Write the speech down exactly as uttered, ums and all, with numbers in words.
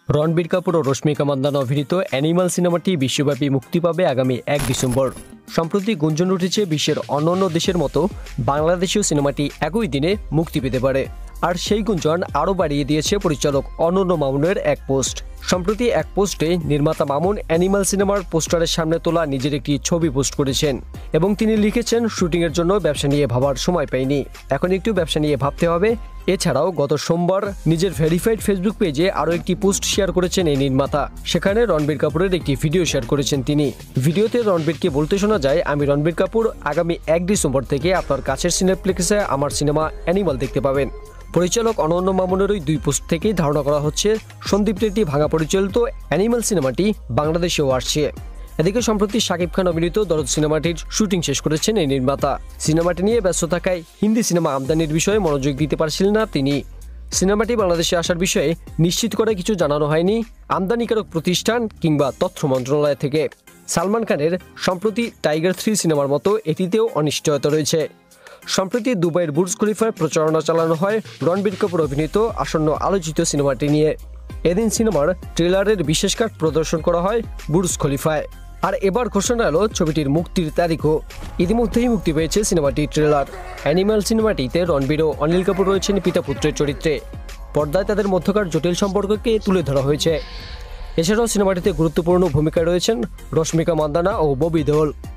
রণবীর কাপুর ও রশ্মিকা মান্দানা অভিনীত অ্যানিমাল সিনেমাটি বিশ্বব্যাপী মুক্তি পাবে আগামী এক ডিসেম্বর। সম্প্রতি গুঞ্জন উঠেছে বিশ্বের অন্যান্য দেশের মতো বাংলাদেশেও সিনেমাটি একই দিনে মুক্তি পেতে পারে। আর সেই গুঞ্জন আরও বাড়িয়ে দিয়েছে পরিচালক অনন্য মামুনের এক পোস্ট। সম্প্রতি এক পোস্টে নির্মাতা মামুন অ্যানিমাল সিনেমার পোস্টারের সামনে তোলা নিজের একটি ছবি পোস্ট করেছেন এবং তিনি লিখেছেন, শুটিংয়ের জন্য ব্যবসা নিয়ে ভাবার সময় পাইনি, এখন একটু ব্যবসা নিয়ে ভাবতে হবে। এছাড়াও গত সোমবার নিজের ভেরিফাইড ফেসবুক পেজে আরও একটি পোস্ট শেয়ার করেছেন এই নির্মাতা। সেখানে রণবীর কাপুরের একটি ভিডিও শেয়ার করেছেন তিনি। ভিডিওতে রণবীরকে বলতে শোনা যায়, আমি রণবীর কাপুর, আগামী এক ডিসেম্বর থেকে আপনার কাছের সিনেপ্লেক্সে আমার সিনেমা অ্যানিমাল দেখতে পাবেন। পরিচালক অনন্য মামুনের ওই দুই পোস্ট থেকেই ধারণা করা হচ্ছে সন্দীপ রেড্ডি ভাঙা পরিচালিত অ্যানিমাল সিনেমাটি বাংলাদেশেও আসছে। এদিকে সম্প্রতি শাকিব খান অভিনীত দরদ সিনেমাটির শুটিং শেষ করেছেন এই নির্মাতা। সিনেমাটি নিয়ে ব্যস্ত থাকায় হিন্দি সিনেমা আমদানির বিষয়ে মনোযোগ দিতে পারছিলেন না তিনি। সিনেমাটি বাংলাদেশে আসার বিষয়ে নিশ্চিত করে কিছু জানানো হয়নি আমদানিকারক প্রতিষ্ঠান কিংবা তথ্য মন্ত্রণালয় থেকে। সালমান খানের সম্প্রতি টাইগার থ্রি সিনেমার মতো এটিতেও অনিশ্চয়তা রয়েছে। সম্প্রতি দুবাইয়ের বুর্জ খলিফায় প্রচারণা চালানো হয় রণবীর কাপুর অভিনীত আসন্ন আলোচিত সিনেমাটি নিয়ে। এদিন সিনেমার ট্রেলারের বিশেষ কাট প্রদর্শন করা হয় বুর্জ খলিফায়। আর এবার ঘোষণা এলো ছবিটির মুক্তির তারিখও। ইতিমধ্যেই মুক্তি পেয়েছে সিনেমাটির ট্রেলার। অ্যানিমাল সিনেমাটিতে রণবীর ও অনিল কাপুর রয়েছেন পিতা পুত্রের চরিত্রে। পর্দায় তাদের মধ্যকার জটিল সম্পর্ককে তুলে ধরা হয়েছে। এছাড়াও সিনেমাটিতে গুরুত্বপূর্ণ ভূমিকায় রয়েছেন রশ্মিকা মান্দানা ও ববি দেওল।